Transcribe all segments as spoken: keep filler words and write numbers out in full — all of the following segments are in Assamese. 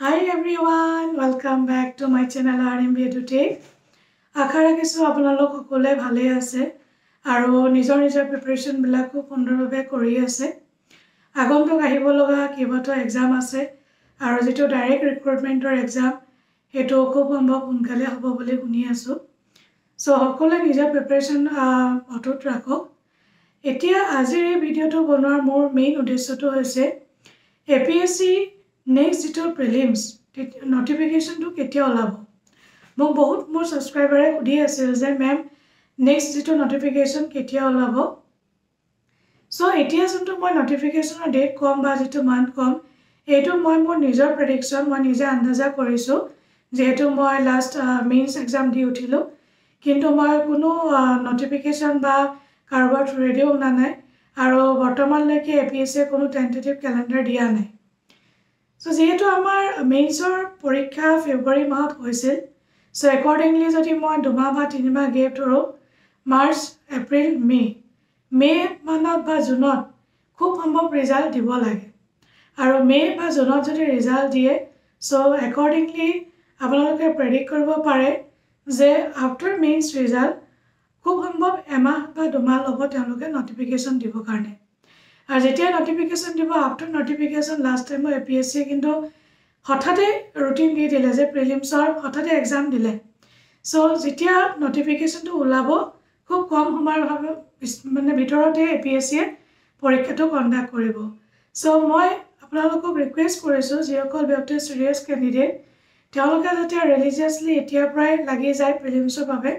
Hi everyone, welcome back to my channel R M B Today. Akhara kisu apnalok সকলে ভালে আছে আৰু নিজৰ নিজৰ প্ৰিপাৰেচন বিলাকো সুন্দৰভাৱে কৰি আছে। আগন্তুক আহিব লগা কিবাটো এক্সাম আছে আৰু যেটো ডাইৰেক্ট ৰিক্ৰুটমেন্টৰ এক্সাম হেটো খুব সম্ভৱ সোনকালে হ'ব বুলি শুনি আছো। সো সকলে নিজৰ প্ৰিপাৰেচন অটুট ৰাখক। এতিয়া আজিৰ এই ভিডিওটো বনোৱাৰ মোৰ মেইন উদ্দেশ্যটো হৈছে A P S C next যেটো prelims notification to কেতিয়া ওলাব। মোক বহুত মোৰ সাবস্ক্ৰাইবাৰে সুধি আছিল যে মেম next যেটো notification কেতিয়া ওলাব। সো এতিয়া যোনটো মই notificationৰ ডেট কম বা যেটো মান্থ কম এটো মই মোৰ নিজৰ প্ৰেডিকচন মই নিজে আন্দাজা কৰিছো যেহেতু মই লাষ্ট মেইনছ এক্সাম দি উঠিলো কিন্তু মই কোনো notification বা কাৰোবাৰ ৰেডিও না নাই আৰু বৰ্তমানলৈকে A P S C কোনো টেন্টেটিভ ক্যালেন্ডাৰ দিয়া নাই। So যেহেতু আমাৰ মেইনছৰ পৰীক্ষা ফেব্ৰুৱাৰী মাহত হৈছিল সো একৰ্ডিংলি যদি মই দুমাহ বা তিনিমাহ গেপ ধৰো মাৰ্চ এপ্ৰিল মে মে মানত বা জুনত খুব সম্ভৱ ৰিজাল্ট দিব লাগে আৰু মে বা জুনত যদি ৰিজাল্ট দিয়ে সো একৰ্ডিংলি আপোনালোকে প্ৰেডিক্ট কৰিব পাৰে যে আফটাৰ মেইনছ ৰিজাল্ট খুব সম্ভৱ এমাহ বা দুমাহ ল'ব তেওঁলোকে নটিফিকেশন দিব কাৰণে। আর যেতিয়া নোটিফিকেশন দিব after notification last time A P S C কিন্তু হঠাতে রুটিন দি দিলে যে প্রিলিমসৰ হঠাতে এক্সাম দিলে। সো যেতিয়া নোটিফিকেশনটো ওলাব খুব কম সময়ৰ মানে ভিতৰতে A P S C পৰীক্ষাটো কন্ডাক্ট কৰিব। সো মই আপোনালোকক ৰিকুৱেষ্ট কৰিছো যিসকল ব্যক্তি সিৰিয়াস ক্যান্ডিডেট তেওঁলোকে যাতে ৰিলিজিয়াছলি এতিয়া প্ৰায় লাগি যায় প্ৰিলিমসৰ বাবে।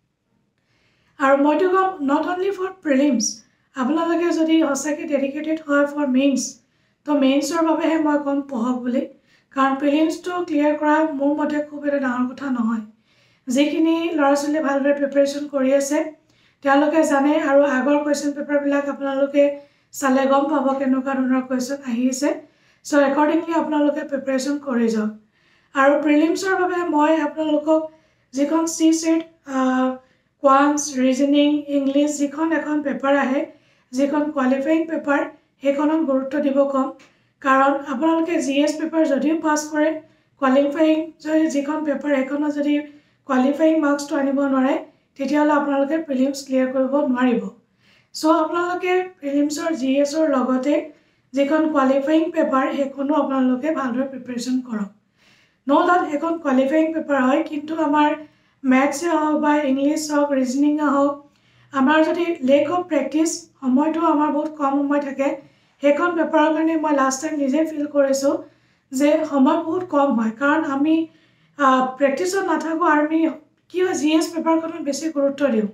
আৰু মইতো কম নট অনলি ফৰ প্ৰিলিমস আপোনালোকে যদি হসাকে ডেডিকেটেড হয় ফৰ মেইনছ তো মেইনছৰ বাবে মই কম পঢ়ক বুলি কাৰণ প্ৰিলিমছটো ক্লিয়াৰ কৰা মোৰ মতে খুব এটা ডাঙৰ কথা নহয়। যিখিনি লৰাছলে ভালদৰে প্ৰিপাৰেচন কৰি আছে তেওঁলোকে জানে আৰু আগৰ কোৱেশ্চন পেপাৰ বিলাক আপোনালোকে চালে গম পাব কেনেকুৱা ধৰণৰ কোৱেশ্চন আহিছে। সো একৰ্ডিংলি আপোনালোকে প্ৰিপাৰেচন কৰি যাওক আৰু প্ৰিলিমছৰ বাবে মই আপোনালোকক যিখন CSAT quants reasoning English যিখন এখন পেপাৰ আহে যিখন কোৱালিফাইং পেপাৰ হেখনত গুৰুত্ব দিব কম কাৰণ আপোনালোকে জিএস পেপাৰ যদিও পাস কৰে কোৱালিফাইং যদি যিখন পেপাৰ হেখনত যদি কোৱালিফাইং মাৰ্কসটো আনিব নোৱাৰে তেতিয়ালে আপোনালোকে প্ৰিলিমছ ক্লিয়াৰ কৰিব নোৱাৰিব। সো আপোনালোকে প্ৰিলিমছৰ জিএসৰ লগতে যিখন কোৱালিফাইং পেপাৰ হেখনো আপোনালোকে ভালদৰে প্ৰিপাৰেচন কৰক। নো ডাউট হেখন কোৱালিফাইং পেপাৰ হয় কিন্তু আমাৰ ম্যাথছে হওক বা ইংলিশ হওক ৰিজনিং হওক আমাৰ যদি লেক অফ প্ৰেক্টিস সময়টো আমাৰ বহুত কম সময় থাকে হেখন পেপাৰৰ কাৰণে মই লাষ্ট টাইম নিজে ফিল কৰিছো যে সময় বহুত কম হয় কাৰণ আমি প্ৰেক্টিছত নাথাকো আৰু আমি কি হয় জিএস পেপাৰখনত বেছি গুৰুত্ব দিওঁ।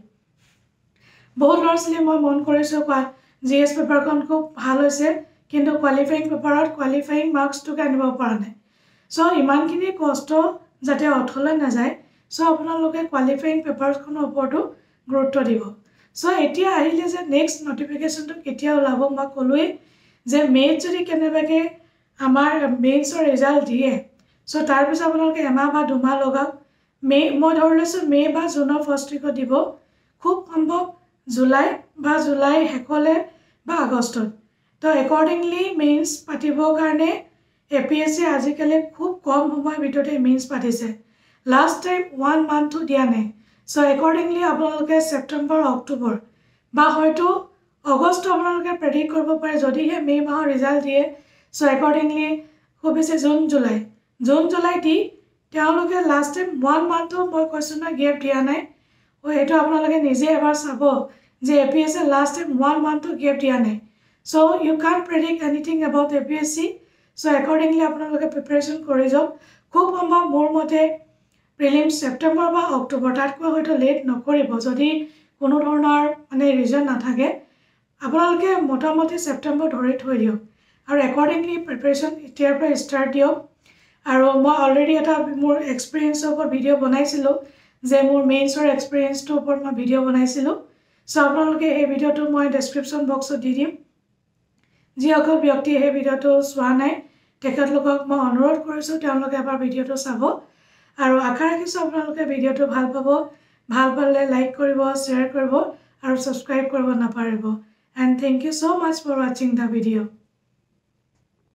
বহুত লৰাছলে মই মন কৰিছো জিএস পেপাৰখন খুব ভাল হৈছে কিন্তু কোৱালিফাইং পেপাৰত কোৱালিফাইং মাৰ্কসটো আনিব পৰা নাই। সো ইমানখিনি কষ্ট যাতে অথলে না যায় সো আপোনালোকে কোৱালিফাইং পেপাৰখনৰ ওপৰতো গুৰুত্ব দিব। সো এতিয়া আহিলে যে নেক্সট নোটিফিকেশনটো কেতিয়া ওলাব মই কলোৱে যে মেত যদি কেনেবাকে আমাৰ মেইনছৰ ৰিজাল্ট দিয়ে সো তাৰ পিছত আপোনালোকে এমাহ বা দুমাহ লগাওক মে মই ধৰি লৈছো মে বা জুনৰ ফাৰ্ষ্ট উইকত দিব খুব সম্ভৱ জুলাই বা জুলাই শেষলে বা আগষ্টত। তো একৰ্ডিংলি মেইনছ পাতিবৰ কাৰণে A P S C আজিকালি খুব কম সময়ৰ ভিতৰতে মেইনছ পাতিছে। লাষ্ট টাইম ওৱান মান্থটো দিয়া নাই। সো একৰ্ডিংলি আপোনালোকে সেপ্টেম্বৰ অক্টোবৰ বা হয়তো আগষ্ট আপোনালোকে প্ৰেডিক্ট কৰিব পাৰে যদিহে মে মাহৰ ৰিজাল্ট দিয়ে সো একৰ্ডিংলি খুব বেছি জুন জুলাই জুন জুলাই দি তেওঁলোকে লাষ্ট টাইম ওৱান মান্থটো মই কৈছো না গেপ দিয়া নাই ও এটো আপোনালোকে নিজে এবাৰ চাব যে A P S C last time one মান্থটো গেপ দিয়া নাই। So you can't predict anything about A P S C so accordingly আপোনালোকে প্ৰিপাৰেচন কৰি যাওক। খুব সম্ভৱ মোৰ মতে প্ৰিলিমছ সেপ্টেম্বৰ বা অক্টোবৰ তাতকৈ হয়তো লেট নকৰিব যদি কোনো ধৰণৰ মানে ৰিজন নাথাকে আপোনালোকে মোটামুটি সেপ্টেম্বৰ ধৰি থৈ দিয়ক আৰু একৰ্ডিংলি প্ৰিপাৰেচন এতিয়াৰ পৰা ষ্টাৰ্ট দিয়ক। আৰু মই অলৰেডি এটা মোৰ এক্সপেৰিয়েন্সৰ ওপৰত ভিডিও বনাইছিলো যে মোৰ মেইনছৰ এক্সপেৰিয়েন্সটোৰ ওপৰত মই ভিডিও বনাইছিলো। সো আপোনালোকে এই ভিডিওটো মই ডেসক্ৰিপচন বক্সত দি দিম। যিসকল ব্যক্তি এই ভিডিওটো চোৱা নাই তেখেতলোকক মই অনুৰোধ কৰিছো তেওঁলোকে এবাৰ ভিডিওটো চাব আৰু আশা ৰাখিছো আপোনালোকে ভিডিওটো ভাল পাব। ভাল পালে লাইক কৰিব শ্বেয়াৰ কৰিব আৰু সাবস্ক্ৰাইব কৰিব নাপাহৰিব। And thank you so much for watching the video.